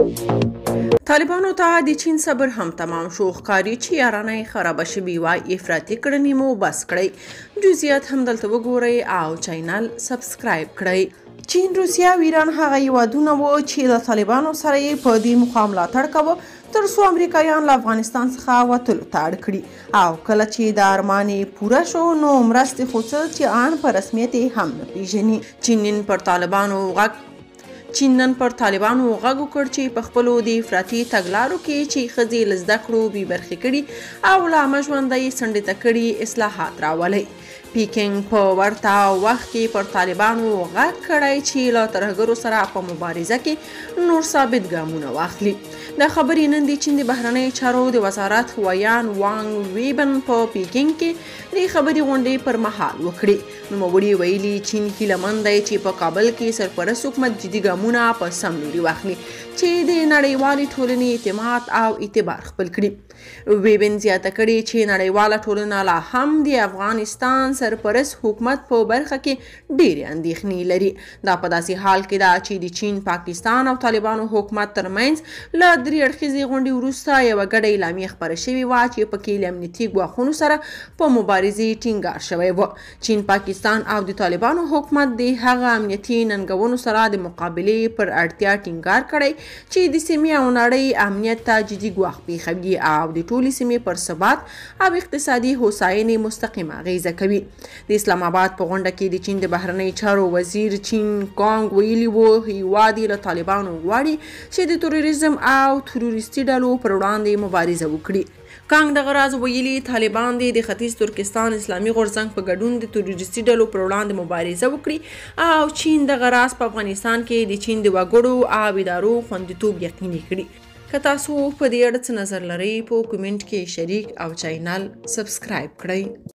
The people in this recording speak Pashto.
طالبانو ته د چین صبر هم تمام شو. ښکاري چې یارانه خرابه شوې وای. افراطي کړنې مو بس کړئ. جزئیات هم دلته وګورئ او چینل سبسکرایب کړئ. چین، روسیه او ایران هغه هیوادونه وو چې د طالبانو سره یې په دې موخه ملاتړ کوه تر څو امریکایان له افغانستان څخه وتلو ته اړ کړي. او کله چې د ارمان یې پوره شو نو مرستې خو څه چې ان په رسمیت یې هم نه پیژني. چین نن پر طالبانو غږ وکړ چې په خپلو د افراطي تګلارو کې چې ښځې له زده کړو بې برخې کړي او له عامه ژونده یې څنډې ته کړي اصلاحات راولي. پیکنګ په ورته وخت کې پر طالبانو غږ کړی چې له ترهګرو سره په مبارزه کې نور ثابت ګامونه واخلي. دا خبرې نن د چین د بهرنیو چارو د وزارت ویان وانګ ویبن په پیکنګ کې د خبري غونډې پر مهال وکړي. نوموړي ویلي چین هیلهمند دی چې په کابل کې سرپرست حکومت جدي ګامونه په سم لوري واخلي چې د نړیوالې ټولنې اعتماد او اعتبار خپل کړي. ویبن زیاته کړي چې نړیواله ټولنه لا هم د افغانستان سرپرست حکومت په برخه کې ډېرې اندېښنې لري. دا په داسې حال کې ده چې د چین، پاکستان او طالبانو حکومت ترمنځ له 3 اړخیزې غونډې وروسته یوه ګډه اعلامیه خپره شوې وه چې پکې له امنیتي ګواښونو سره په مبارزې ټینګار شوی و. چین، پاکستان او د طالبانو حکومت د هغه امنیتي ننګونو سره د مقابلې پر اړتیا ټینګار کړی چې د سیمې او نړۍ امنیت ته جدي ګواښ پېښوي او د ټولې سیمې پر ثبات او اقتصادي هوساینې مستقیمه اغیزه کوي. د اسلام آباد په غونډه کې د چین د بهرنیو چارو وزیر چین کانګ ویلي و هیواد یې له طالبانو غواړي چې د تروریزم او تروریستي ډلو پر وړاندې مبارزه وکړي. کانګ دغه راز ویلي طالبان د ختیځ ترکستان اسلامي غورځنګ په ګډون د تروریستي ډلو پر وړاندې مبارزه وکړي او چین دغه راز په افغانستان کې د چین د وګړو او ادارو خوندیتوب یقیني کړي. که تاسو په دې اړه څه نظر لرئ په کومنټ کې شریک او چینل سبسکرایب کړئ.